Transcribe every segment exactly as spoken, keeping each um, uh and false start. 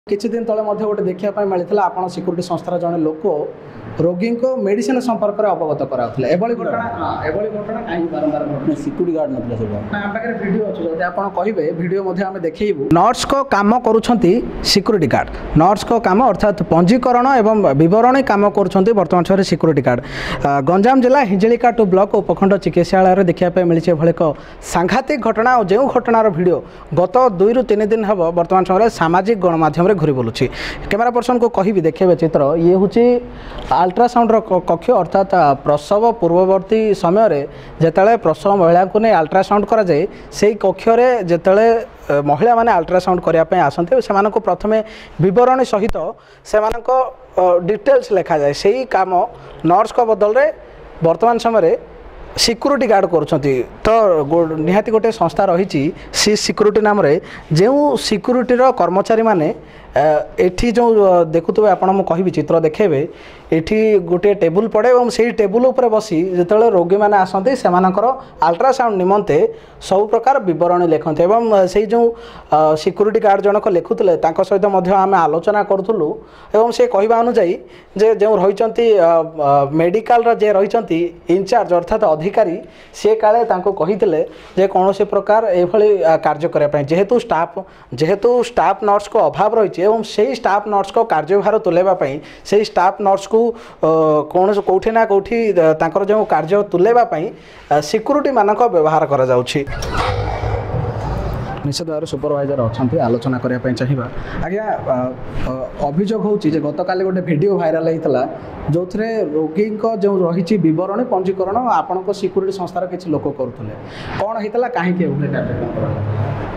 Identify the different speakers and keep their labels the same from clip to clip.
Speaker 1: किछि दिन तले मध्य गोटे देखा मिलता आप सिक्यूरीटी संस्थार जड़े लोक रोगी को मेडिसिन संपर्क में अवगत कराउथले एभली घटना एभली घटना कहीं बारंबार घटना सिक्यूरीटी गार्ड नथिला सब ना पाखे वीडियो अछि जदि आपण कहिबे वीडियो मध्ये हम देखैबु नर्स को काम करूछंती सिक्यूरीटी गार्ड नर्स को काम अर्थात पंजीकरण एवं विवरणी काम करूछंती वर्तमान समय सिक्यूरीटी गार्ड गंजाम जिला हिंजलिका टू ब्लॉक उपखंड चिकित्सालय रे देखिया पे मिलिছে एभली को सांघातिक घटना और जो घटनार वीडियो गत दुई रु तीन दिन हम वर्तमान समय सामाजिक गणमाध्यम रे घुरी बोलुछि कैमरा पर्सन को कहिबी देखिबे चित्र ये होछि अल्ट्रासाउंड कक्ष अर्थात प्रसव पूर्ववर्ती समय जिते प्रसव महिला को नहीं अल्ट्रासाउंड करा जाए से कक्ष जिते महिला माने अल्ट्रासाउंड करने आसते से प्रथमे विवरणी सहित से डिटेल्स लिखा जाए से काम नर्स को बदल रे वर्तमान समय सिक्यूरीटी गार्ड करुँच तो निहाती गोटे संस्था रही सी सिक्यूरीटी नाम जो सिक्यूरीटी कर्मचारी माने एठी जो देखुवे आप कहि चित्र देखेबे एठी गोटे टेबुल पड़े और से टेबुल उपर बसी जिते रोगी मैंने आसती से अल्ट्रासाउंड निमंते सब प्रकार बरणी लिखते और से जो सिक्यूरीटी गार्ड जनक लिखुले सहित आम आलोचना करूँ और से कहवा अनुजाई जे जो रही मेडिकल जे रही इनचार्ज अर्थात अधिकारी सी काले कही जे कौन प्रकार एभली कार्य करने जेहेतु स्टाफ जेहेतु स्टाफ नर्स को अभाव रही एवं से स्टाफ नर्स को कार्यभार तुलेवाई से स्टाफ नर्स को कौन कौटी ना कौटी जो कार्य तुलेवाई सिक्यूरीटी मानक व्यवहार करा जाउछि निश्चित भाव सुपरवाइजर अच्छा आलोचना करने चाहिए आज्ञा अभियोग हो गत काली गोटे वीडियो भाइराल होता जो थे रोगी जो रही बरणी पंजीकरण आपण सिक्यूरीटी संस्थार किसी लोक करुले कौन होता कहीं कार्यक्रम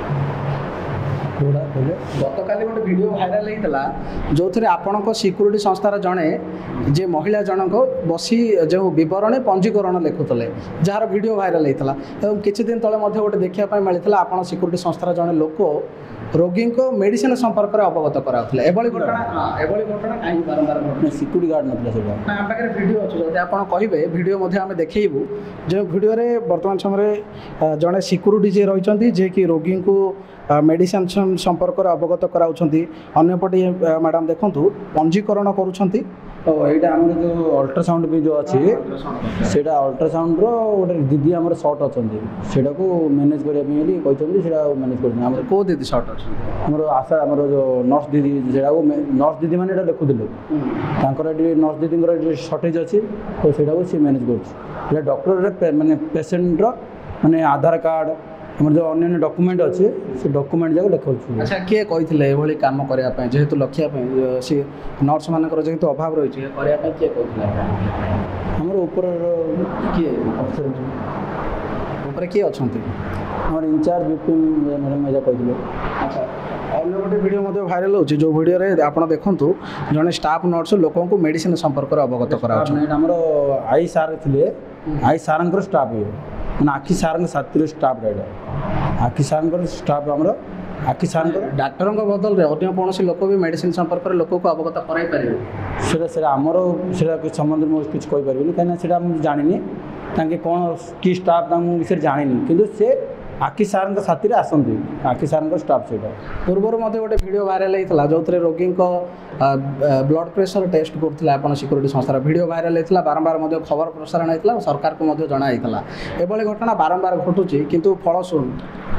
Speaker 1: गत काली गोटे वीडियो भाइराल होता जो थे आपण सिक्यूरीटी संस्थार जड़े जे महिला जनक बसी जो बरणी पंजीकरण लिखुले जार वीडियो भाइराल होता और किछि दिन तले गोटे देखा मिलता आप सिक्यूरीटी संस्थार जड़े लोक रोगी को मेडिसिन संपर्क में अवगत कराउथले एभली घटना एभली घटना कहीं बारंबार घटना सिक्यूरीटी गार्ड नथिला सब ना पाखे वीडियो अछि जदि आपण कहिबे वीडियो मध्ये हम देखैबु जे वीडियो रे वर्तमान समय जड़े सिक्यूरीटी जे रहिचंती जे कि रोगी को मेडिसिन संपर्क में अवगत कराउछंती अन्यपटे मैडम देखंतु पंजीकरण करूछंती तो यहाँ आम जो अल्ट्रासाउंड भी जो अच्छी से अल्ट्रासाउंड रोटे दीदी आम सर्ट अच्छा से मैनेज करने मैनेज कर कौ दीदी सर्ट अच्छे आशा आम जो नर्स दीदी से नर्स दीदी मैंने लिखुले नर्स दीदी सर्टेज अच्छी तो से सी मैनेज कर डॉक्टर माने पेसेंट माने आधार कार्ड आम जो अन्य डॉक्यूमेंट अच्छे से डॉक्यूमेंट जाक लिखा। अच्छा किए कही ये काम करने जेहेतु लक्ष्य सी नर्स मान जेहेतु अभाव रही है किए कहते आम ऊपर किए अफिसर ऊपर किए अच्छा आम इंचार्ज विपिन मैडम यहाँ कही। अच्छा अन्य गोटे वीडियो भाइराल हो जो वीडियो रे आप देखूँ जड़े स्टाफ नर्स लोक मेडिसिन संपर्क में अवगत करामर आई सार थे आई सार स्टाफ ये मैंने आखि सार साथी स्टाफ रहा आखि सार स्टाफ आम आखि सार डाक्टर बदल में अन्य कौन लोक भी मेडिसिन संपर्क में लोक को अवगत कराई से आमर से संबंध में किसी कहीपरि कहीं जानी ताकि कौन कि स्टाफ विषय जानी कि से आखि सार साथी आसती आखि सार स्टाफ से पूर्व गोटे वीडियो भाइराल होता जो थे रोगी ब्लड प्रेशर टेस्ट करते आप सिक्यूरीटी संस्थार वीडियो भाइराल होता बारंबार खबर प्रसारण होता सरकार को जनाई एभली घटना बारंबार घटुची किंतु फल शुण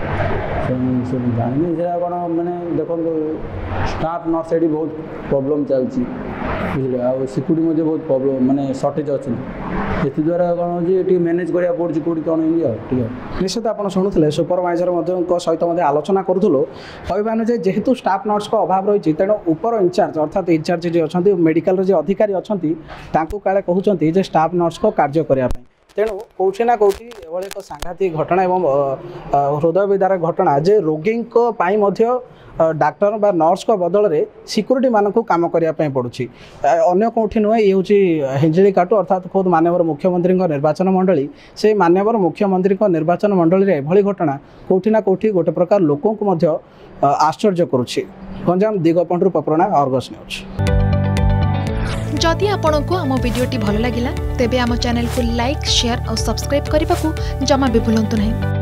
Speaker 1: जानी से कौन मैंने देखो स्टाफ नर्स ये बहुत प्रोब्लेम चलती बुझे आ सिक्यूरीटी बहुत प्रोब्लेम माने सर्टेज अच्छी से द्वारा कौन हो मैनेज करा पड़ी कौटी कौन ठीक निश्चित आप शुणुले सुपरवाइजर सहित आलोचना करूँ कहवा जे जेहेतु स्टाफ नर्स को अभाव रही तेणु ऊपर इंचार्ज अर्थात इंचार्ज जी अच्छा मेडिकल जो अधिकारी अच्छा काले कहते जे स्टाफ नर्स को कार्य करने तेणु कौटी ना कौटी एभली एक सांघातिक घटना एवं हृदय विदारक घटना जे रोगी डाक्टर बा नर्स को बदल में सिक्यूरीटी मान को काम करने पड़ुछि अन्य कौटी नुहे ये हूँ हिंजलिकाटू अर्थात खुद माननीय मुख्यमंत्री निर्वाचन मंडली से माननीय मुख्यमंत्री निर्वाचन मंडली में एभली घटना कौटी ना कौटी गोटे प्रकार लोकों को आश्चर्य करुछि। गंजाम दिगपंडरू पपरणा अर्गस न्यूज।
Speaker 2: जदि आपंक आम भिडी भल लगा तेब आम चैनल को लाइक शेयर और सब्सक्राइब करने को जमा भी भूलु नहीं।